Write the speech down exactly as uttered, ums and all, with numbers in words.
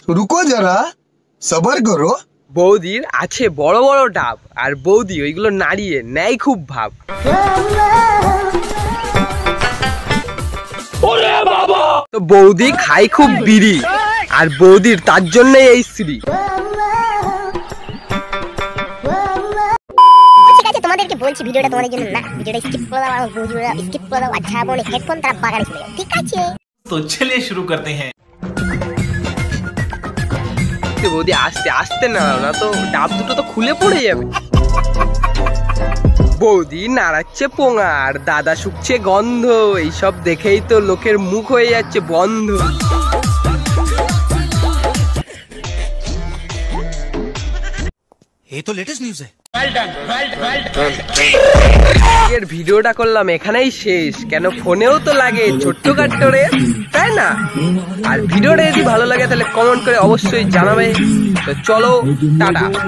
रुको जरा सबर करो। বৌদির আছে বড় বড় ডাব আর বৌদি ওইগুলো নাড়িয়ে নেয় খুব ভাব। তো বৌদি খায় খুব বিড়ি আর বৌদির তার জন্যই এই স্ত্রী। ঠিক আছে তোমাদেরকে বলছি ভিডিওটা তোমাদের জন্য না, ভিডিওটা স্কিপ করে দাও, ভিডিওটা স্কিপ করে দাও। আচ্ছা বলে হেডফোন তারা বাগানে চলে যাও, ঠিক আছে? তো চলিয়ে শুরু করতে হ্যাঁ। বৌদি আস্তে আস্তে নাড়াও না তো ডাব দুটো তো খুলে পড়ে যাবে। বৌদি নাড়াচ্ছে পোঙা আর দাদা শুকছে গন্ধ, এইসব দেখেই তো লোকের মুখ হয়ে যাচ্ছে বন্ধ। ये तो लेटेस्ट न्यूज़ है। এর ভিডিওটা করলাম এখানেই শেষ, কেন ফোনেও তো লাগে ছোট্টখাট্ট রে, তাই না? আর ভিডিওটা যদি ভালো লাগে তাহলে কমেন্ট করে অবশ্যই জানাবে। তো চলো টাটা।